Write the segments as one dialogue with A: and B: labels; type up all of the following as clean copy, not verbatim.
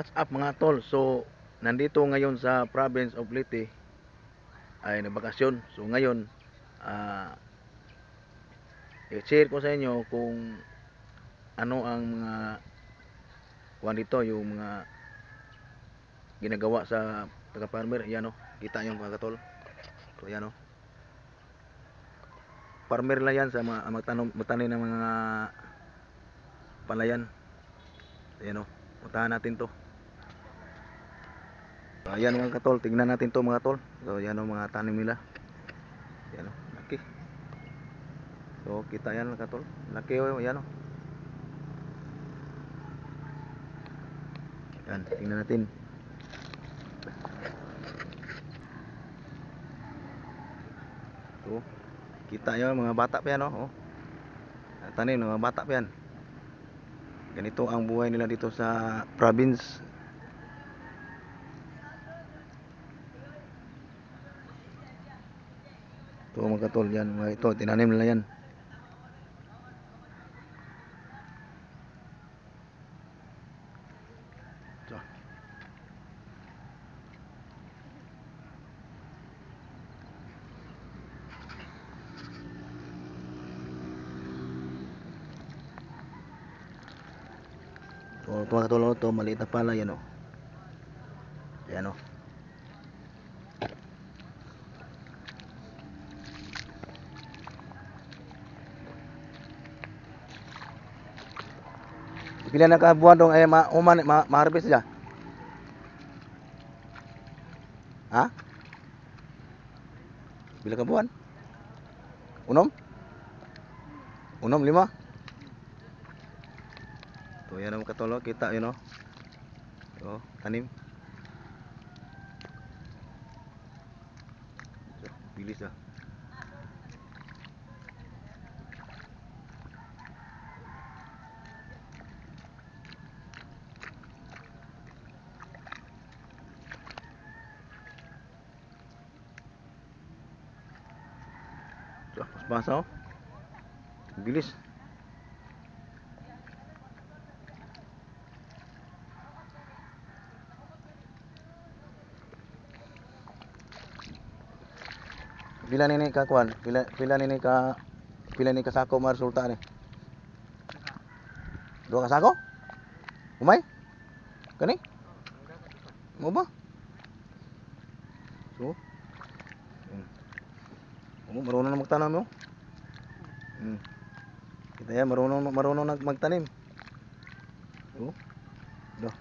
A: What's up mga tol? So, nandito ngayon sa province of Leyte ay nagbakasyon. So, ngayon, i-share ko sa inyo kung ano ang mga kuwan dito, yung mga ginagawa sa taga-farmer. Yan o, kita nyo mga tol. So, yan o. Farmer lang yan sa mga magtanim ng mga palayan. Yan o, puntahan natin to. So, ayan mga katol, tingnan natin to mga tol. So, yan o mga tanim nila. Yan o, laki. So, kita yan mga katol. Laki o, yan o. Yan, tingnan natin. So, kita nyo mga bata pa yan oh. Tanim ng mga bata pa yan. Ganito ang buhay nila dito sa province. Ito mga katol yan, mga ito tinanim nila yan. So, ito mga katol, ito maliit na pala yan oh. Yan oh. Pila na kabuan dong ay ma-harvest siya. Ha? Pila ka buwan? Unom? Unom 5? So yan ang katol, kita yun oh. So, tanim. So, bilis ah. So, pas-pasa oh. Bilis. Pila nini ka kuan? Pila nini ka sako ma resulta ni? 2 ka sako? Umay? Kani? Mo ba? So. Marunong na magtanim mo? Kita yan, marunong na magtanim. So. Do.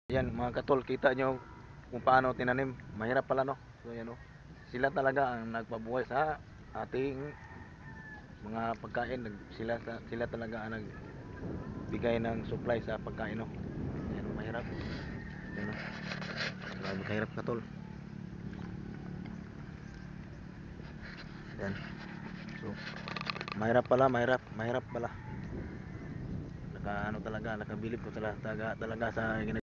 A: Yan mga katol, kita nyo kung paano tinanim. Mahirap pala, no? So yan, no? Sila talaga ang nagpabuhay sa ating mga pagkain. Sila talaga ang nagbigay ng supply sa pagkain, no? Yan, no? Mahirap. Yan, no? Grabe kahirap, katol. Yan. So, mahirap pala, mahirap pala. Ano talaga, nakabilib ko talaga sa